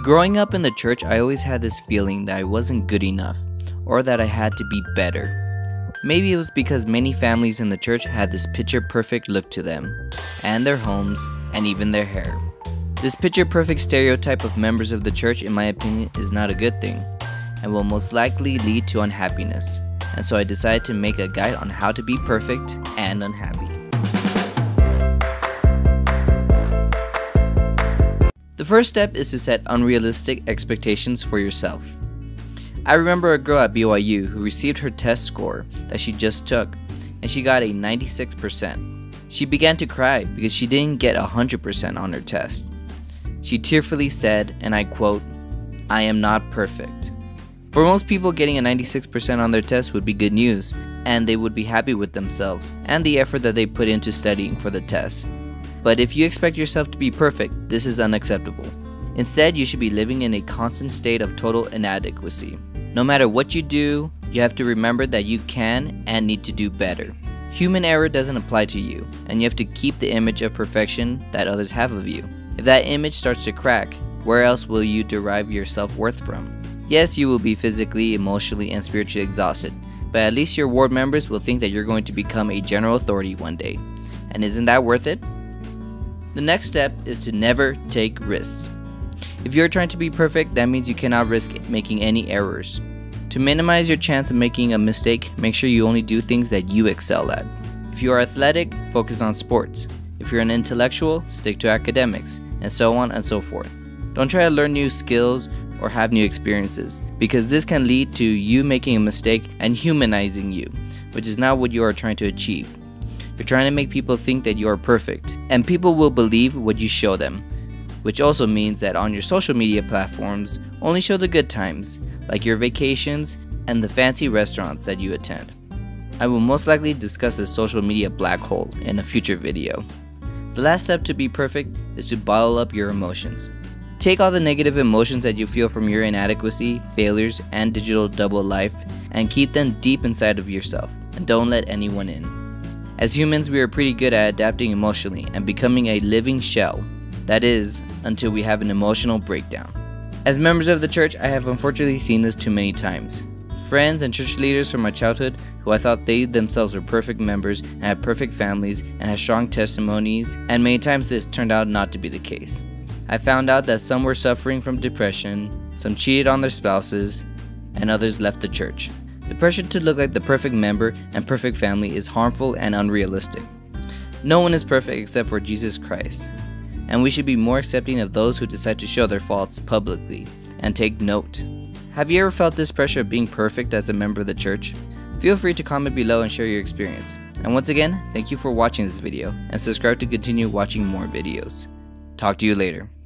Growing up in the church, I always had this feeling that I wasn't good enough, or that I had to be better. Maybe it was because many families in the church had this picture-perfect look to them, and their homes, and even their hair. This picture-perfect stereotype of members of the church, in my opinion, is not a good thing, and will most likely lead to unhappiness. And so I decided to make a guide on how to be perfect and unhappy. The first step is to set unrealistic expectations for yourself. I remember a girl at BYU who received her test score that she just took, and she got a 96%. She began to cry because she didn't get 100% on her test. She tearfully said, and I quote, "I am not perfect." For most people, getting a 96% on their test would be good news, and they would be happy with themselves and the effort that they put into studying for the test. But if you expect yourself to be perfect, this is unacceptable. Instead, you should be living in a constant state of total inadequacy. No matter what you do, you have to remember that you can and need to do better. Human error doesn't apply to you, and you have to keep the image of perfection that others have of you. If that image starts to crack, where else will you derive your self-worth from? Yes, you will be physically, emotionally, and spiritually exhausted, but at least your ward members will think that you're going to become a general authority one day. And isn't that worth it? The next step is to never take risks. If you're trying to be perfect, that means you cannot risk making any errors. To minimize your chance of making a mistake, make sure you only do things that you excel at. If you are athletic, focus on sports. If you're an intellectual, stick to academics, and so on and so forth. Don't try to learn new skills or have new experiences, because this can lead to you making a mistake and humanizing you, which is not what you are trying to achieve. You're trying to make people think that you are perfect, and people will believe what you show them, which also means that on your social media platforms, only show the good times, like your vacations and the fancy restaurants that you attend. I will most likely discuss the social media black hole in a future video. The last step to be perfect is to bottle up your emotions. Take all the negative emotions that you feel from your inadequacy, failures, and digital double life, and keep them deep inside of yourself, and don't let anyone in. As humans, we are pretty good at adapting emotionally and becoming a living shell. That is, until we have an emotional breakdown. As members of the church, I have unfortunately seen this too many times. Friends and church leaders from my childhood who I thought they themselves were perfect members and had perfect families and had strong testimonies, and many times this turned out not to be the case. I found out that some were suffering from depression, some cheated on their spouses, and others left the church. The pressure to look like the perfect member and perfect family is harmful and unrealistic. No one is perfect except for Jesus Christ, and we should be more accepting of those who decide to show their faults publicly and take note. Have you ever felt this pressure of being perfect as a member of the church? Feel free to comment below and share your experience. And once again, thank you for watching this video, and subscribe to continue watching more videos. Talk to you later.